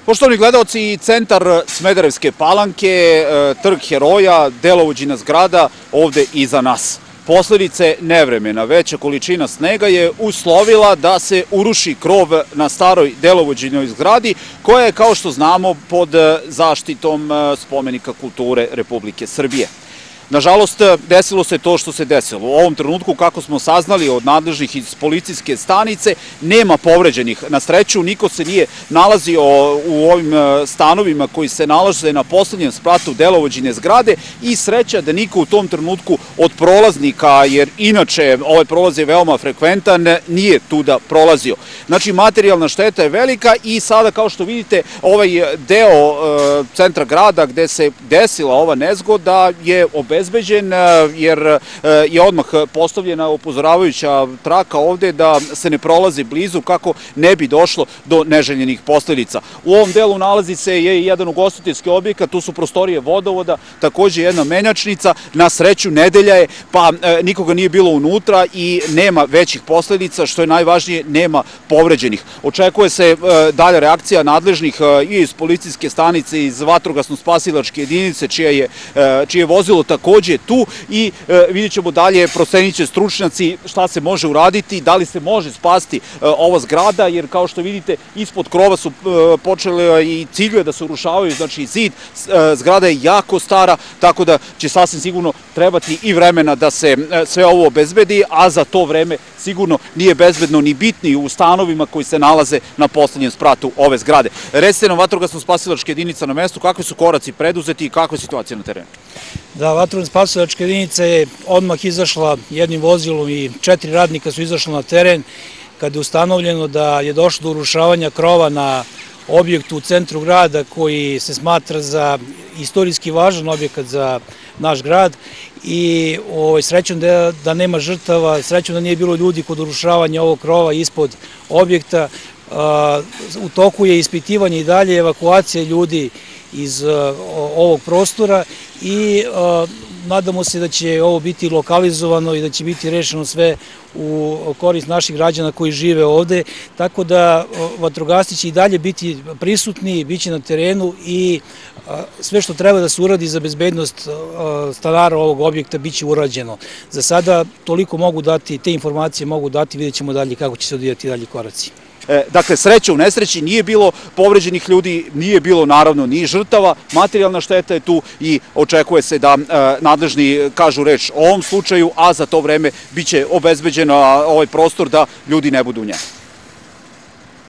Poštovani gledaoci, centar Smederevske Palanke, trg Heroja, delovođina zgrada ovde iza nas. Posledice nevremena, veća količina snega je uslovila da se uruši krov na staroj delovođinoj zgradi, koja je, kao što znamo, pod zaštitom spomenika kulture Republike Srbije. Nažalost, desilo se to što se desilo. U ovom trenutku, kako smo saznali od nadležnih iz policijske stanice, nema povređenih. Na sreću, niko se nije nalazio u ovim stanovima koji se nalaze na poslednjem spratu delovođine zgrade i sreća da niko u tom trenutku od prolaznika, jer inače ovaj prolaz je veoma frekventan, nije tuda prolazio. Znači, materijalna šteta je velika i sada, kao što vidite, ovaj deo centra grada gde se desila ova nezgoda je obezbeđen, jer je odmah postavljena upozoravajuća traka ovde da se ne prolazi blizu kako ne bi došlo do neželjenih posledica. U ovom delu nalazi se jedan ugostiteljski objekat, tu su prostorije vodovoda, takođe jedna menjačnica. Na sreću, nedelja je, pa nikoga nije bilo unutra i nema većih posledica, što je najvažnije, nema povređenih. Očekuje se dalja reakcija nadležnih i iz policijske stanice, iz vatrogasno-spasilačke jedinice, čije vozilo takođe tu, i vidjet ćemo dalje, procenit će stručnjaci šta se može uraditi, da li se može spasti ova zgrada, jer kao što vidite, ispod krova su počele i ciljeve da se urušavaju, znači zid, zgrada je jako stara, tako da će sasvim sigurno trebati i vremena da se sve ovo obezbedi, a za to vreme sigurno nije bezbedno ni biti u stanovima koji se nalaze na poslednjem spratu ove zgrade. Recite nam, vatrogasno-spasilačka jedinica na mestu, kakvi su koraci preduzeti i kakva je situacija na terenu? Da, vatrogasno-spasilačka jedinica je odmah izašla jednim vozilom i 4 radnika su izašli na teren kada je ustanovljeno da je došlo do urušavanja krova na objektu u centru grada koji se smatra za istorijski važan objekat za naš grad i srećom da nema žrtava, srećom da nije bilo ljudi kod urušavanja ovog krova ispod objekta. U toku je ispitivanje i dalje, evakuacija ljudi iz ovog prostora i nadamo se da će ovo biti lokalizovano i da će biti rešeno sve u korist naših građana koji žive ovde, tako da vatrogasci će i dalje biti prisutni, bit će na terenu i sve što treba da se uradi za bezbednost stanara ovog objekta bit će urađeno. Za sada toliko mogu dati, te informacije mogu dati, vidjet ćemo dalje kako će se odvijati dalji koraci. Dakle, sreća u nesreći, nije bilo povređenih ljudi, nije bilo naravno ni žrtava, materijalna šteta je tu i očekuje se da nadležni kažu reč o ovom slučaju, a za to vreme biće obezbeđen ovaj prostor da ljudi ne budu u njemu.